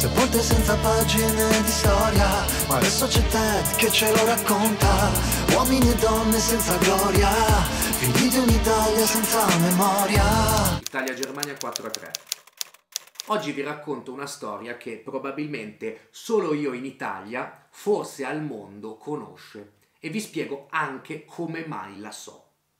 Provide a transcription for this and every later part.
Sepolte senza pagine di storia, ma adesso c'è Ted che ce lo racconta. Uomini e donne senza gloria, figli di un'Italia senza memoria. Italia-Germania 4-3. Oggi vi racconto una storia che probabilmente solo io in Italia, forse al mondo, conosce, e vi spiego anche come mai la so.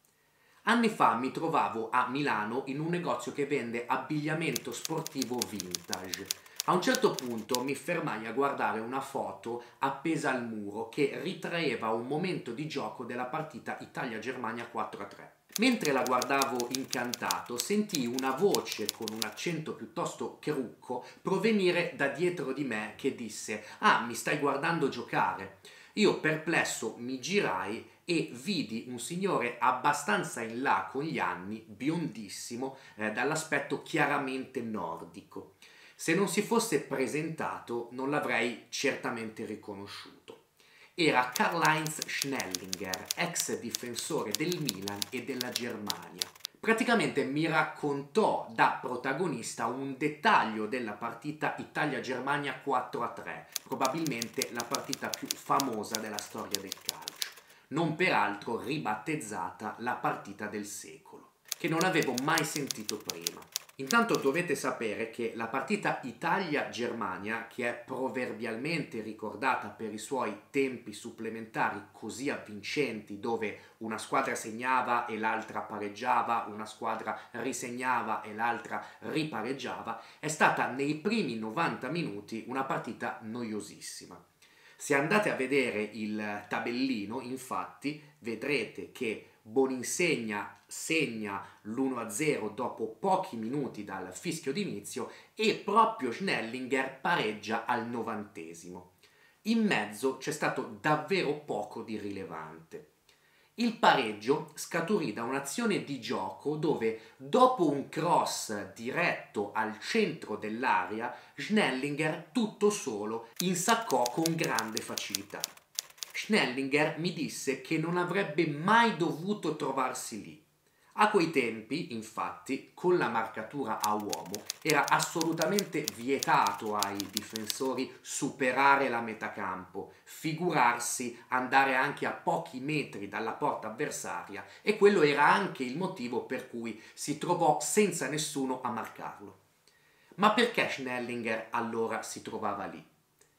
Anni fa mi trovavo a Milano in un negozio che vende abbigliamento sportivo vintage. A un certo punto mi fermai a guardare una foto appesa al muro che ritraeva un momento di gioco della partita Italia-Germania 4-3. Mentre la guardavo incantato, sentii una voce con un accento piuttosto cherucco provenire da dietro di me che disse: "Ah, mi stai guardando giocare?" Io perplesso mi girai e vidi un signore abbastanza in là con gli anni, biondissimo, dall'aspetto chiaramente nordico. Se non si fosse presentato non l'avrei certamente riconosciuto. Era Karl-Heinz Schnellinger, ex difensore del Milan e della Germania. Praticamente mi raccontò da protagonista un dettaglio della partita Italia-Germania 4-3, probabilmente la partita più famosa della storia del calcio, non peraltro ribattezzata la partita del secolo, che non avevo mai sentito prima. Intanto dovete sapere che la partita Italia-Germania, che è proverbialmente ricordata per i suoi tempi supplementari così avvincenti, dove una squadra segnava e l'altra pareggiava, una squadra risegnava e l'altra ripareggiava, è stata nei primi 90 minuti una partita noiosissima. Se andate a vedere il tabellino, infatti, vedrete che Boninsegna segna l'1-0 dopo pochi minuti dal fischio d'inizio e proprio Schnellinger pareggia al 90°. In mezzo c'è stato davvero poco di rilevante. Il pareggio scaturì da un'azione di gioco dove, dopo un cross diretto al centro dell'area, Schnellinger, tutto solo, insaccò con grande facilità. Schnellinger mi disse che non avrebbe mai dovuto trovarsi lì. A quei tempi, infatti, con la marcatura a uomo, era assolutamente vietato ai difensori superare la metà campo, figurarsi andare anche a pochi metri dalla porta avversaria, e quello era anche il motivo per cui si trovò senza nessuno a marcarlo. Ma perché Schnellinger allora si trovava lì?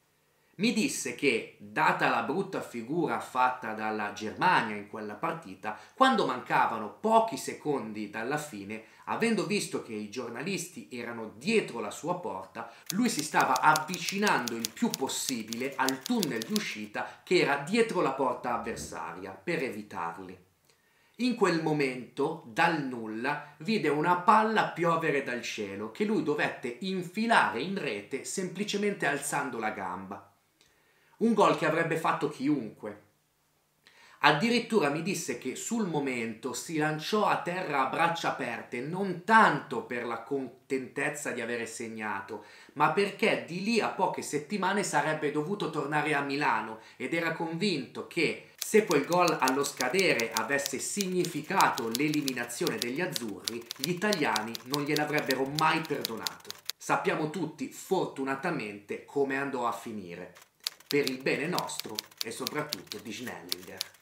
Mi disse che, data la brutta figura fatta dalla Germania in quella partita, quando mancavano pochi secondi dalla fine, avendo visto che i giornalisti erano dietro la sua porta, lui si stava avvicinando il più possibile al tunnel di uscita che era dietro la porta avversaria, per evitarli. In quel momento, dal nulla, vide una palla piovere dal cielo che lui dovette infilare in rete semplicemente alzando la gamba. Un gol che avrebbe fatto chiunque. Addirittura mi disse che sul momento si lanciò a terra a braccia aperte, non tanto per la contentezza di avere segnato, ma perché di lì a poche settimane sarebbe dovuto tornare a Milano ed era convinto che, se quel gol allo scadere avesse significato l'eliminazione degli azzurri, gli italiani non gliel'avrebbero mai perdonato. Sappiamo tutti, fortunatamente, come andò a finire. Per il bene nostro e soprattutto di Schnellinger.